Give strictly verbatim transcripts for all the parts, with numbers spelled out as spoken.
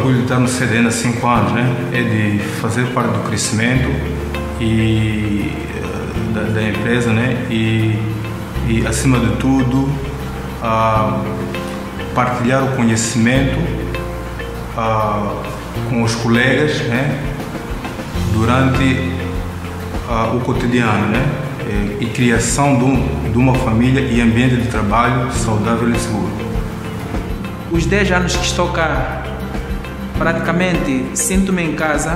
orgulho de estar no C D N há cinco anos, né? É de fazer parte do crescimento e, da, da empresa, né? E, e acima de tudo, uh, partilhar o conhecimento uh, com os colegas, né? Durante uh, o cotidiano, né? E, e criação de, um, de uma família e ambiente de trabalho saudável e seguro. Os dez anos que estou cá, praticamente sinto-me em casa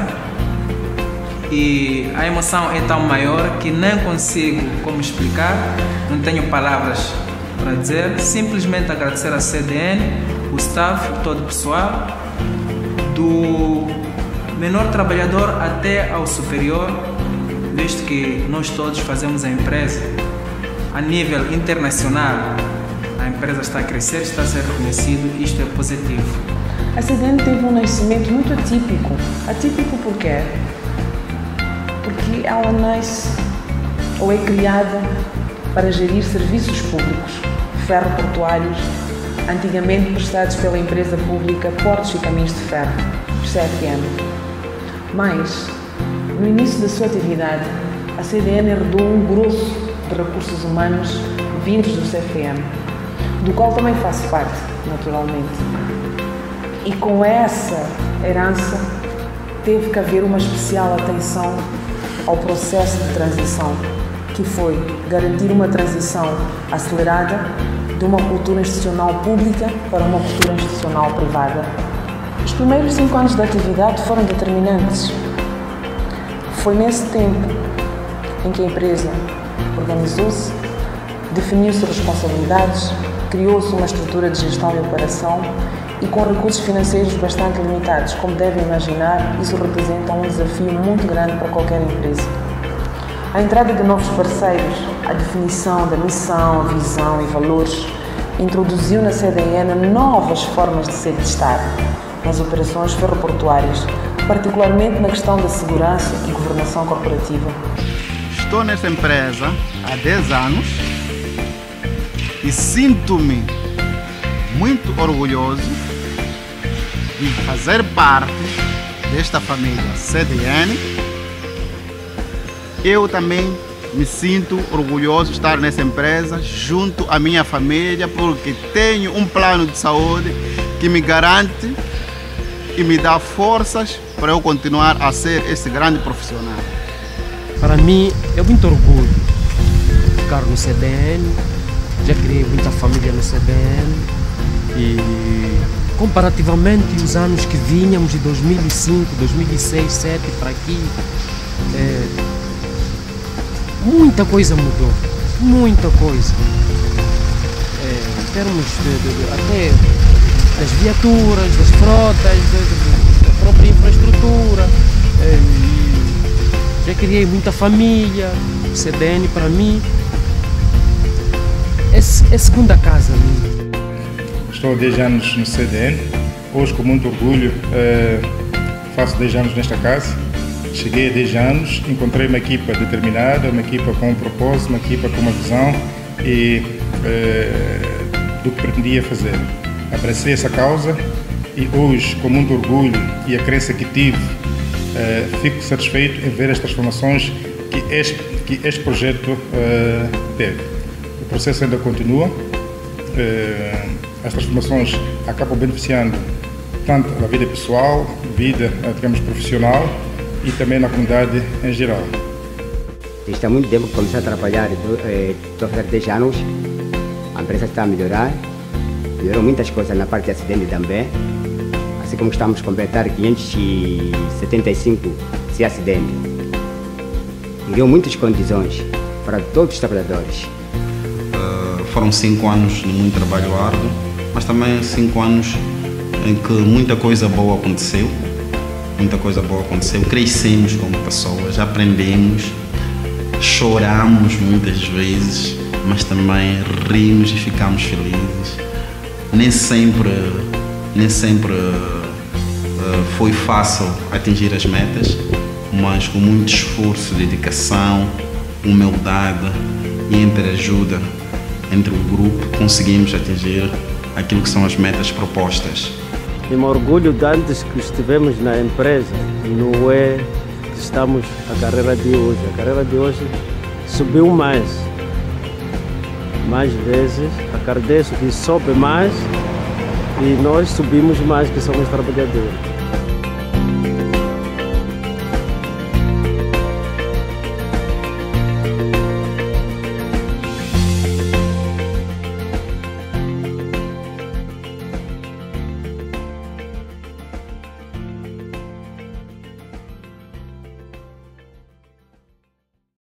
e a emoção é tão maior que nem consigo como explicar, não tenho palavras para dizer, simplesmente agradecer a C D N, o staff, todo o pessoal, do menor trabalhador até ao superior, visto que nós todos fazemos a empresa a nível internacional. A empresa está a crescer, está a ser reconhecido, isto é positivo. A C D N teve um nascimento muito atípico. Atípico por quê? Porque ela nasce ou é criada para gerir serviços públicos, ferroportuários, antigamente prestados pela empresa pública Portos e Caminhos de Ferro, C F M. Mas, no início da sua atividade, a C D N herdou um grosso de recursos humanos vindos do C F M, do qual também faço parte, naturalmente. E com essa herança teve que haver uma especial atenção ao processo de transição, que foi garantir uma transição acelerada de uma cultura institucional pública para uma cultura institucional privada. Os primeiros cinco anos de atividade foram determinantes. Foi nesse tempo em que a empresa organizou-se, definiu-se responsabilidades, criou-se uma estrutura de gestão e operação e com recursos financeiros bastante limitados. Como devem imaginar, isso representa um desafio muito grande para qualquer empresa. A entrada de novos parceiros, a definição da missão, visão e valores, introduziu na C D N novas formas de ser e de estar nas operações ferroportuárias, particularmente na questão da segurança e governação corporativa. Estou nessa empresa há dez anos e sinto-me muito orgulhoso de fazer parte desta família C D N. Eu também me sinto orgulhoso de estar nessa empresa junto à minha família, porque tenho um plano de saúde que me garante e me dá forças para eu continuar a ser esse grande profissional. Para mim é muito orgulho ficar no C D N, já criei muita família no C D N e comparativamente os anos que vinhamos de dois mil e cinco, dois mil e seis, dois mil e sete para aqui, é, muita coisa mudou, muita coisa. É, em termos de, de, de, até das viaturas, das frotas, de, de, da própria infraestrutura. É, já criei muita família. O C D N para mim é, é segunda casa minha. Estou há dez anos no C D N. Hoje, com muito orgulho, eh, faço dez anos nesta casa. Cheguei a dez anos, encontrei uma equipa determinada, uma equipa com um propósito, uma equipa com uma visão e eh, do que pretendia fazer. Abracei essa causa e hoje, com muito orgulho e a crença que tive, eh, fico satisfeito em ver as transformações que este, que este projeto eh, teve. O processo ainda continua. Eh, as transformações acabam beneficiando tanto a vida pessoal, vida, digamos, profissional e também na comunidade em geral. Está há muito tempo que comecei a trabalhar, estou a fazer dez anos, a empresa está a melhorar, melhorou muitas coisas na parte de acidente também, assim como estamos a completar quinhentos e setenta e cinco de acidente. Criou muitas condições para todos os trabalhadores. Uh, foram cinco anos de muito trabalho árduo, mas também cinco anos em que muita coisa boa aconteceu. Muita coisa boa aconteceu, crescemos como pessoas, aprendemos, choramos muitas vezes, mas também rimos e ficamos felizes. Nem sempre, nem sempre uh, foi fácil atingir as metas, mas com muito esforço, dedicação, humildade e interajuda entre o grupo conseguimos atingir aquilo que são as metas propostas. E me orgulho de antes que estivemos na empresa, não é que estamos a carreira de hoje. A carreira de hoje subiu mais. Mais vezes, agradeço que sobe mais e nós subimos mais, que somos trabalhadores.